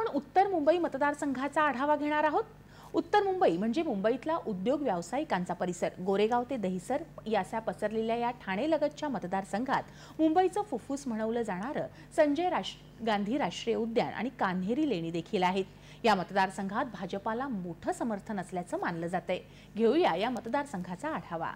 आपण उत्तर मुंबई मतदारसंघाचा आढावा घेणार आहोत। उत्तर मुंबई म्हणजे मुंबईतला उद्योग व्यावसायिकांचा परिसर। गोरेगाव ते दहिसर याचा पसरलेल्या या ठाणे लगतच्या मतदारसंघात मुंबईचं फुफ्फुस म्हणवलं जाणारं संजय गांधी राष्ट्रीय उद्यान आणि कान्हेरी लेणी देखील आहेत। या मतदारसंघात भाजपाला मोठं समर्थन असल्याचं मानलं जातंय। घेऊया या मतदारसंघाचा आढावा।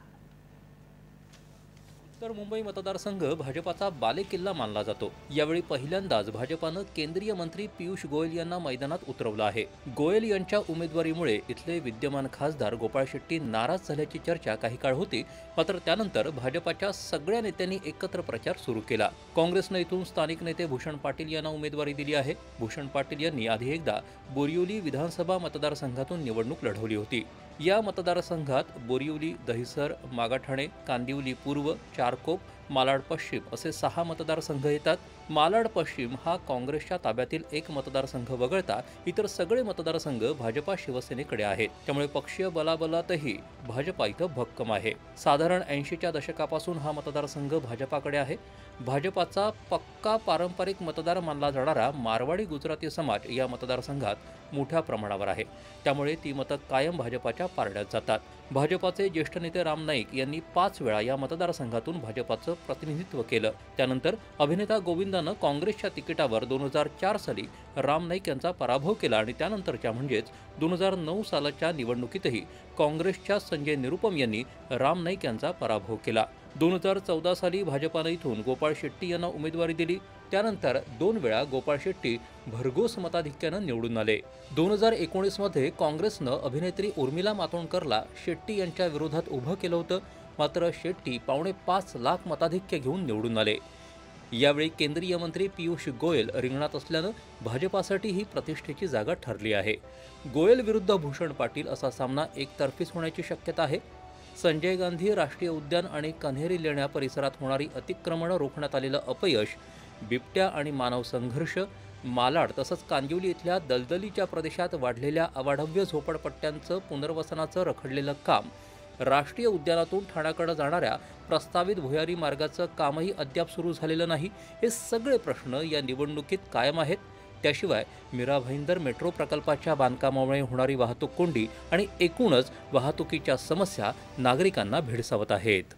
उत्तर मुंबई मतदारसंघ भाजपाचा बालेकिल्ला मानला जातो। यावेळी पहिल्यांदाच भाजपानं केंद्रीय मंत्री पियुष गोयल यांना मैदानात उतरवलं आहे। गोयल यांच्या उमेदवारीमुळे इथले विद्यमान खासदार गोपाळ शेट्टी नाराज झाल्याची चर्चा काही काळ होती, मात्र त्यानंतर भाजपाच्या सगळ्या नेत्यांनी एकत्र प्रचार सुरू केला। काँग्रेसने इथून स्थानिक नेते भूषण पाटील यांना उमेदवारी दिली आहे। भूषण पाटील यांनी आधी एकदा बोरिवली विधानसभा मतदारसंघातून निवडणूक लढवली होती। या मतदारसंघात बोरिवली, दहिसर, मागाठाणे, कांदिवली पूर्व, चारकोप, मालाड पश्चिम असे 6 मतदारसंघ येतात। मालाड पश्चिम हा काँग्रेसच्या ताब्यातील एक मतदारसंघ वगळता इतर सगळे मतदारसंघ भाजपा शिवसेनेकडे आहेत। त्यामुळे पक्षीय बलाबलातही भाजपा इथं भक्कम आहे। साधारण 80च्या दशकापासून हा मतदारसंघ भाजपाकडे आहे। भाजपाचा पक्का पारंपरिक मतदार मानला जाणारा मारवाडी गुजराती समाज या मतदारसंघात मोठ्या प्रमाणावर आहे। त्यामुळे ती मतं कायम भाजपाच्या पारड्यात जातात। भाजपाचे ज्येष्ठ नेते राम नाईक यांनी 5 वेळा या मतदारसंघातून भाजपाचं प्रतिनिधित्व केलं। त्यानंतर अभिनेता गोविंदानं काँग्रेसच्या तिकिटावर 2004 साली राम नाईक यांचा पराभव केला आणि त्यानंतरच्या म्हणजेच 2009 सालाच्या निवडणुकीतही काँग्रेसच्या संजय निरुपम यांनी राम नाईक यांचा पराभव केला। 2014 साली भाजपानं इथून गोपाळ शेट्टी यांना उमेदवारी दिली। त्यानंतर 2 वेळा गोपाळ शेट्टी भरघोस मताधिक्यानं निवडून आले। 2019 मध्ये काँग्रेसनं अभिनेत्री उर्मिला मातोंडकरला शेट्टी यांच्या विरोधात उभं केलं होतं, मात्र शेट्टी 5.5 लाख मताधिक्य घेऊन निवडून आले। यावेळी केंद्रीय मंत्री पियुष गोयल रिंगणात असल्यानं भाजपासाठी ही प्रतिष्ठेची जागा ठरली आहे। गोयल विरुद्ध भूषण पाटील असा सामना एकतर्फीच होण्याची शक्यता आहे। संजय गांधी राष्ट्रीय उद्यान आणि कन्हेरी लेण्या परिसरात होणारी अतिक्रमणं रोखण्यात आलेलं अपयश, बिबट्या आणि मानव संघर्ष, मालाड तसंच कांदिवली इथल्या दलदलीच्या प्रदेशात वाढलेल्या अवाढव्य झोपडपट्ट्यांचं पुनर्वसनाचं रखडलेलं काम, राष्ट्रीय उद्यानातून ठाण्याकडे जाणाऱ्या प्रस्तावित भुयारी मार्गाचं कामही अद्याप सुरू झालेलं नाही, हे सगळे प्रश्न या निवडणुकीत कायम आहेत। त्याशिवाय मीरा भाईंदर मेट्रो प्रकल्पाच्या बांधकामामुळे होणारी वाहतूक कोंडी आणि एकूणच वाहतुकीच्या समस्या नागरिकांना भेडसावत आहेत।